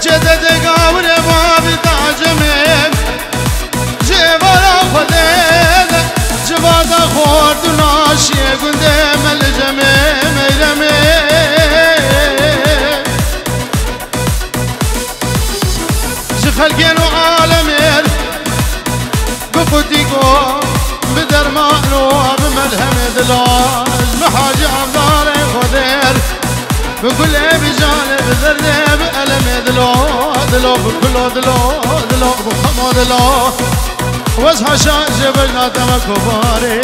کچه ددگاور باب تاجمیم جوارا خودید جوادا خورد و ناشی گنده ملجمه میرمه جخلقین و عالمیر بخودیگو بدرمان و بملهم دلاج محاجی عبدال خودیر بكل بجانب ذرني بألم دلو بكل دلو بخمو دلو وزها شان جبلنا تمكو باري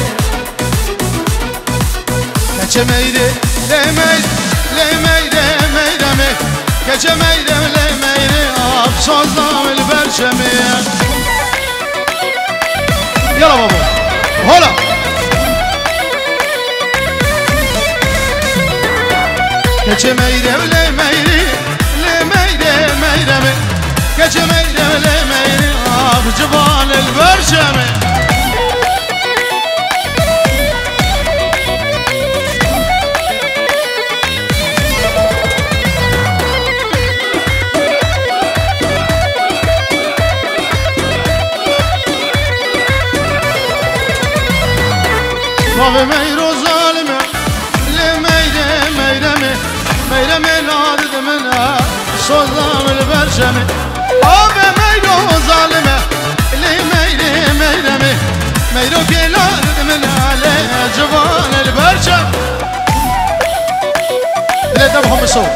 كچه ميدي لي ميدي كچه ميدي لي ميدي أبصوز نام البرشمي يلا بابا هلا كچه ميري ولي ميري لي ميري ميري كچه ميري ولي ميري في جبال البرشمي بابا ميرو ظالمه لي ميري ميرمي نادد منها صوزام البرشمي بابا ميرو ظالمه لي ميرمي ميرو كي نادد منها لجبال البرشم لي دبهم الصوت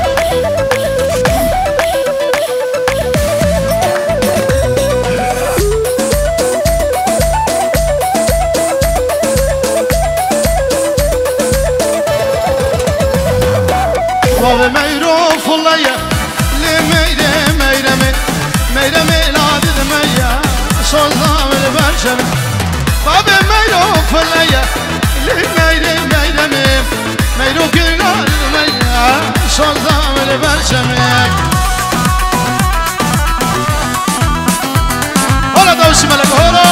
بابا ميرو فليا لي ميرمي لادد ميا صوزام البرشمي بابا ميرو فليا لي ميرمي ميرو كي لادد ميا صوزام البرشمي هلا دوسي ملك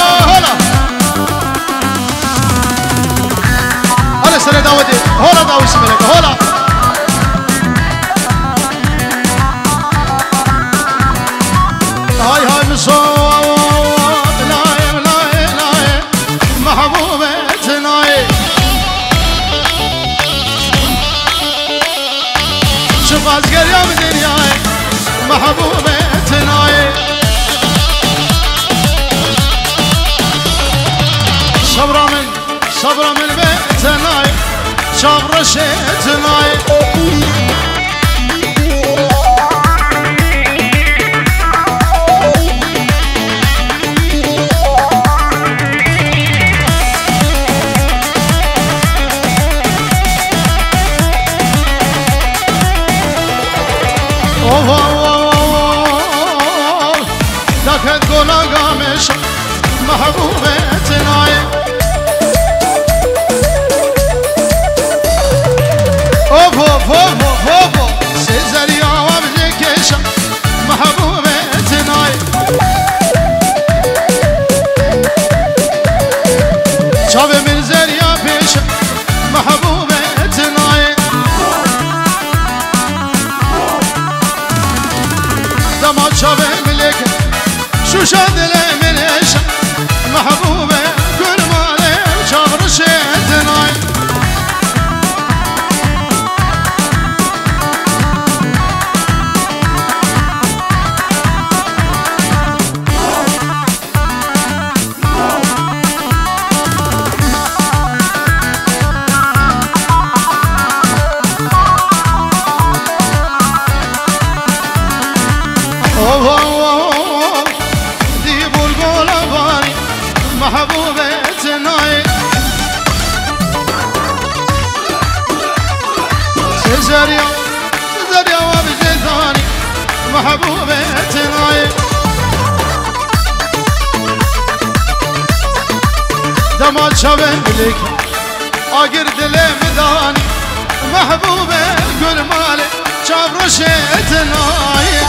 هلا سنة داودي هلا دوسي ملك هلا هاي صوت لاي محبوبة ناي شوف أصغر يوم دنياي محبوبة ناي صبرا من بيت ناي صبر شيت ناي دكت قولا قامش محبوبة ناي اوفو سيزريا وابزكيش محبوبة ناي شابي من زريا بيش محبوبة ناي دمات شابي ملك شو شاد لي من ايش محبوبة كل مالي شابر شيتناي محبوبة ناي سيزريا وبجثاني محبوبة ناي دمات شبه ملك اقر دلي مداني محبوبة كل مالي شاب رشيت ناي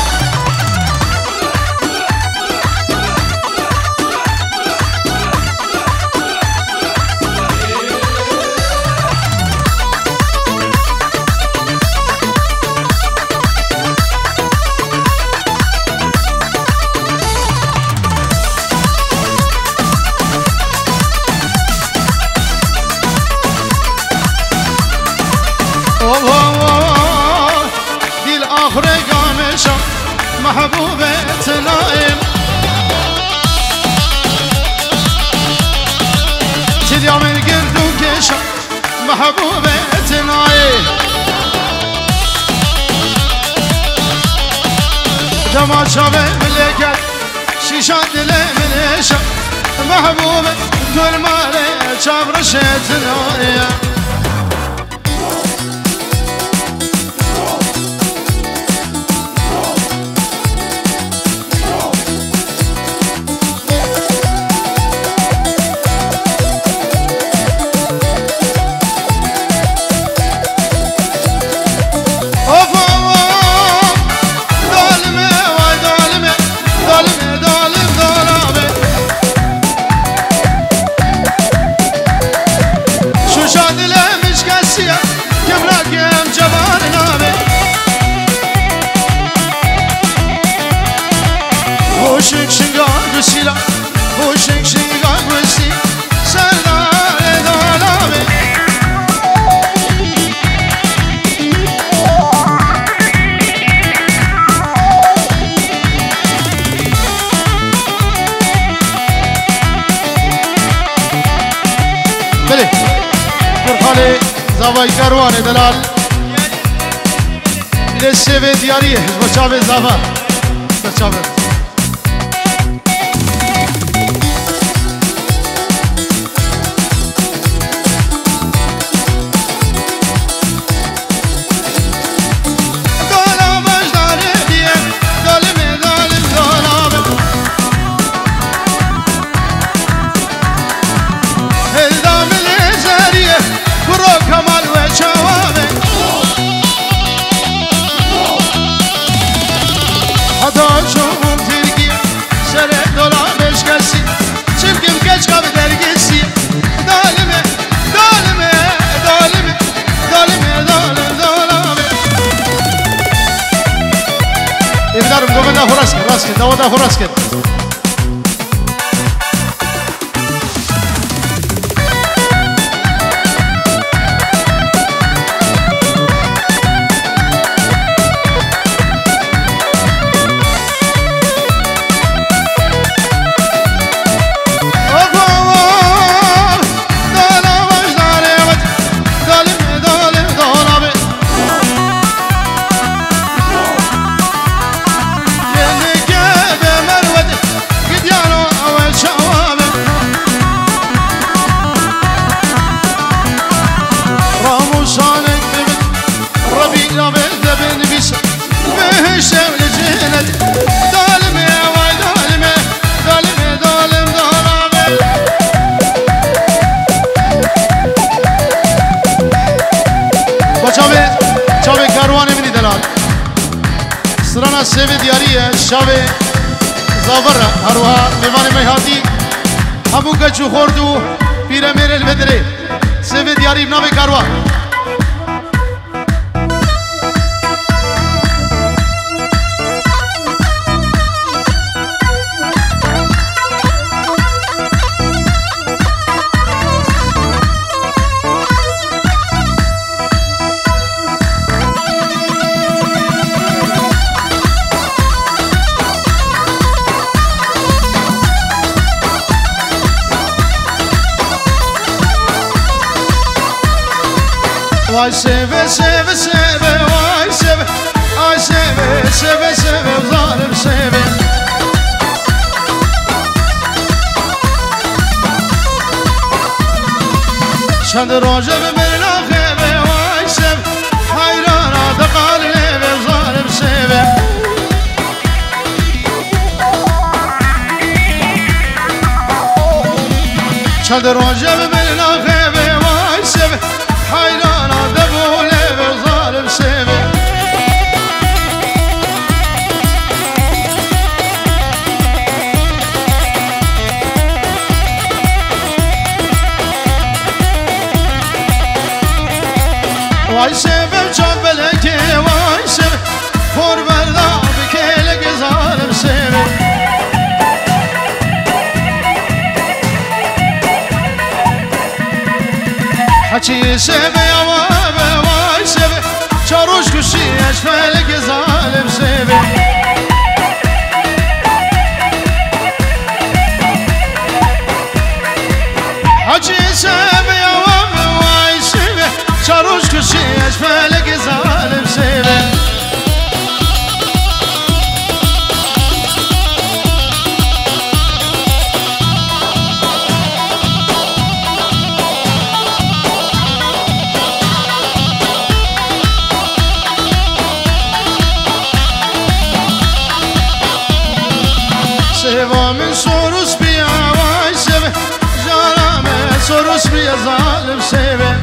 تماشا بملكت شيشان دلي من شا محبوبة كل مالي شاب رشيت النايا زاوای کاروان دلال لسه دیاریه بچه زاوا بچه داودا خلاص كده سرانا سیو دیاریه شاوه زاوره هروها میوان میهاتی همو کچو خوردو پیره میره البدره سیو دیاری بناوه کاروان Vay seve seve seve vay seve ay seve seve seve zalim seve Çand roja ve melahe ve vay seve hayrana da qaline ve zalim seve Çand roja ve melahe ve vay seve hayrana Vay sevim çok belki vay sevim Hor verda bir kele gezalim sevim Haçi sevim vay sevim Çaruş kuşi eşfele gezalim sevim Haçi sevim vay sevim Çaruş kuşi eşfele gezalim sevim سوا من سروس بیا وای سوه جانم سروس بیا ظالم سوه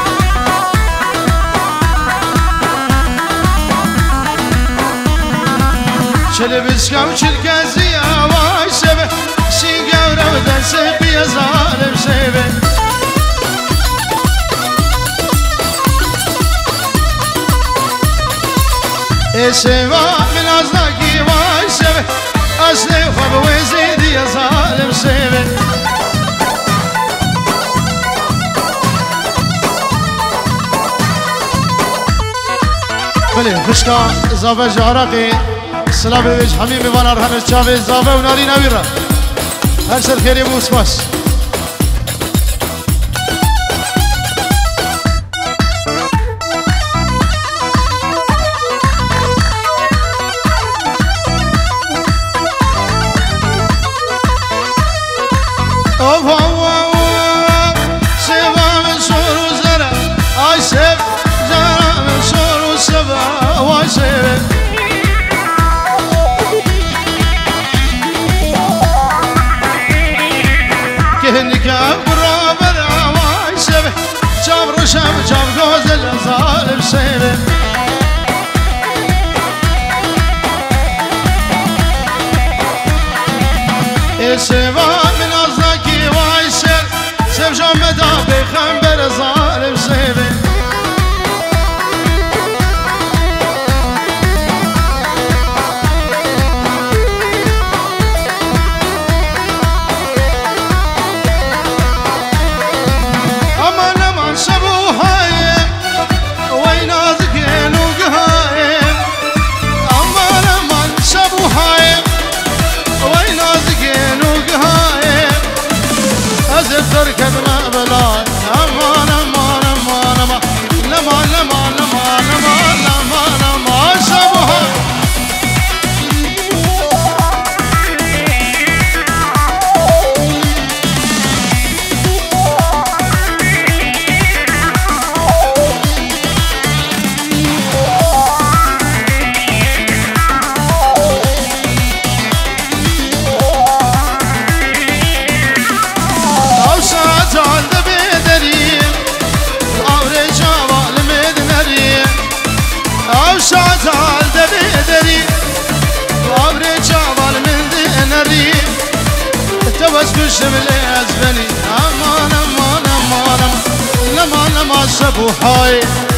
چل بسکم چل کسی وای سوه سینگه رو دست بیا ظالم سوه سوا من ازناکی وای سوه اصل خواب وزیدی ظالم سوه بله فشکا زاوه جارقی سلام بیش همین میوان ارهن چاوه زاوه و ناری نویره هر سر خیری بوس باس سوا من ازناکی وای سر سب جامدا بخم بر ظالم سوه امان امان شبوهای وای نازکین و گهای امان امان شبوهای وای نازکین تركب ما بلاي امان امان امان امان لما لما لما لما لما لما شبها بس كشم الأزبني أمان أمان أمان لما لما سبو حاي